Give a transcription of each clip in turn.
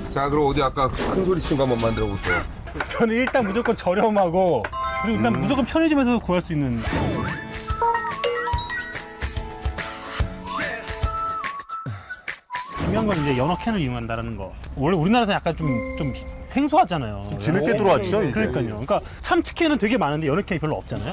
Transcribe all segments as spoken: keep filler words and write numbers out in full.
자, 그럼 어디 아까 큰 소리 친 거 한번 만들어 보세요. 저는 일단 무조건 저렴하고 그리고 일단 음. 무조건 편의점에서 구할 수 있는. 중요한 건 이제 연어 캔을 이용한다는 거. 원래 우리나라에서 약간 좀, 좀 생소하잖아요. 뒤늦게 들어왔죠, 이제. 그러니까요. 그러니까 참치캔은 되게 많은데 연어 캔이 별로 없잖아요.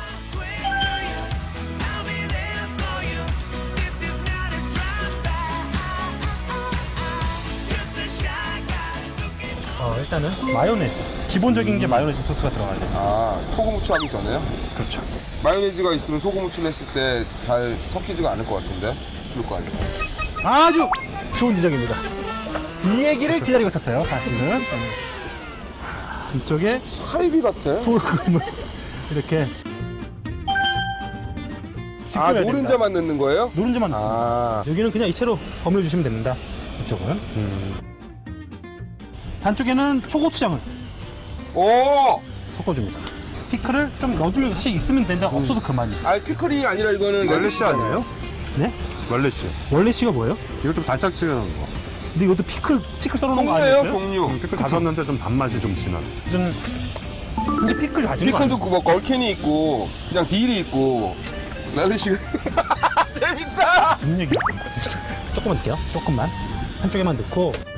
어, 일단은 마요네즈. 기본적인 게 마요네즈 소스가 들어가야 돼요. 아, 소금 후추 하기 전에요? 그렇죠. 마요네즈가 있으면 소금 후추를 했을 때 잘 섞이지가 않을 것 같은데? 그럴 거 아니에요? 아주 좋은 지적입니다. 이 얘기를 기다리고 있었어요, 사실은. 이쪽에 사이비 같아. 소금을 이렇게 아, 집중해야 됩니다. 노른자만 넣는 거예요? 노른자만 넣습니다. 아, 여기는 그냥 이채로 버무려 주시면 됩니다. 이쪽은. 음. 반쪽에는 초고추장을 오! 섞어줍니다. 피클을 좀 넣어주면 사실 있으면 되는데 없어도 그만이에요. 아, 피클이 아니라 이거는 렐리시 아니에요? 네? 렐리시. 원래 씨가 뭐예요? 이거 좀 달짝지근한 거. 근데 이것도 피클, 피클 썰어놓은 거 종류예요, 아니에요? 종류. 피클 다 샀는데 좀 단맛이 좀 진한. 좀 근데 피클 가진 거 피클도 아니에요? 뭐 걸캔이 있고 그냥 딜이 있고 렐리시 재밌다. 무슨 얘기야? 조금만 넣을게요. 조금만. 한쪽에만 넣고